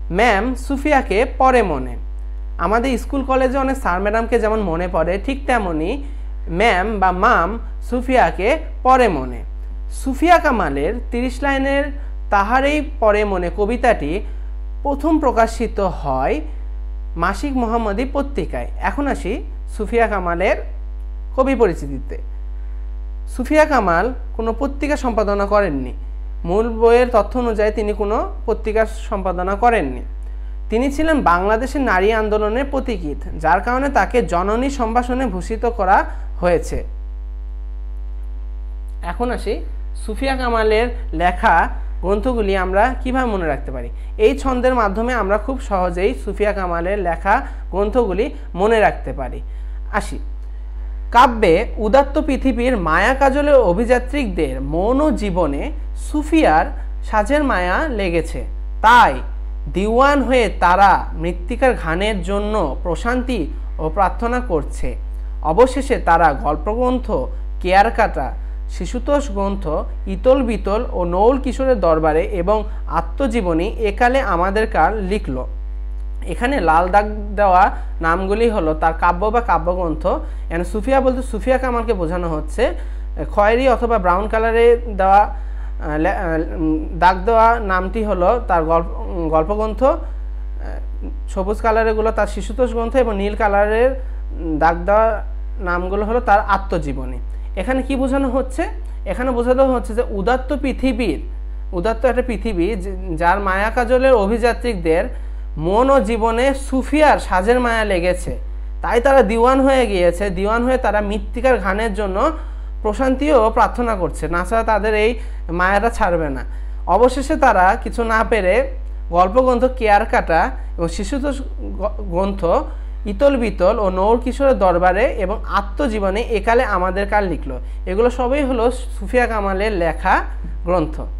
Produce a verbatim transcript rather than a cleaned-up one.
Ma'am সুফিয়াকে পড়ে মনে। আমাদের স্কুল কলেজে অনেক স্যার ম্যাডামকে যেমন মনে পড়ে, ঠিক তেমনি ম্যাম বা মাম সুফিয়াকে পড়ে মনে। সুফিয়া কামালের তিরিশ লাইনের তাহারই পড়ে মনে কবিতাটি প্রথম প্রকাশিত হয় মাসিক মোহাম্মদী পত্রিকায়। এখন আসি সুফিয়া কামালের কবি পরিচিতিতে। সুফিয়া কামাল কোনো পত্রিকা সম্পাদনা করেননি। মূল বইয়ের তথ্য অনুযায়ী তিনি কোনো পত্রিকা সম্পাদনা করেননি। তিনি ছিলেন বাংলাদেশের নারী আন্দোলনের পথিকৃৎ, যার কারণে তাকে জননী সম্ভাষণে ভূষিত করা হয়েছে। এখন আসি সুফিয়া কামালের লেখা গ্রন্থগুলি আমরা কিভাবে মনে রাখতে পারি। এই ছন্দের মাধ্যমে আমরা খুব সহজেই সুফিয়া কামালের লেখা গ্রন্থগুলি মনে রাখতে পারি। আসি, কাব্যে উদাত্ত পৃথিবীর মায়া কাজলের অভিযাত্রিকদের মৌন জীবনে সুফিয়ার সাজের মায়া লেগেছে, তাই দিওয়ান হয়ে তারা মৃত্তিকার ঘানের জন্য প্রশান্তি ও প্রার্থনা করছে। অবশেষে তারা গল্পগ্রন্থ, কেয়ার কাটা, শিশুতোষ গ্রন্থ, ইতল বিতল ও নৌল কিশোরের দরবারে এবং আত্মজীবনী একালে আমাদের কাল লিখল। এখানে লাল দাগ দেওয়া নামগুলি হলো তার কাব্য বা কাব্যগ্রন্থ। এখানে সুফিয়া বলতে সুফিয়া কামালকে বোঝানো হচ্ছে। খয়েরি অথবা ব্রাউন কালারে দেওয়া দাগ দেওয়া নামটি হলো তার গল্প গল্পগ্রন্থ, সবুজ কালারেরগুলো তার শিশুতোষ গ্রন্থ এবং নীল কালারের দাগ দেওয়া নামগুলো হলো তার আত্মজীবনী। এখানে কি বোঝানো হচ্ছে? এখানে বোঝানো হচ্ছে যে উদাত্ত পৃথিবীর, উদাত্ত একটা পৃথিবী যার মায়া কাজলের অভিযাত্রিকদের মন ও জীবনে সুফিয়ার সাজের মায়া লেগেছে, তাই তারা দিওয়ান হয়ে গিয়েছে। দিওয়ান হয়ে তারা মৃত্তিকার ঘানের জন্য প্রশান্তিও প্রার্থনা করছে, না ছাড়া তাদের এই মায়াটা ছাড়বে না। অবশেষে তারা কিছু না পেরে গল্পগ্রন্থ, কেয়ার কাটা এবং শিশুতোষ গ্রন্থ, ইতল বিতল ও নৌর কিশোরের দরবারে এবং আত্মজীবনে একালে আমাদের কাল লিখলো। এগুলো সবই হলো সুফিয়া কামালের লেখা গ্রন্থ।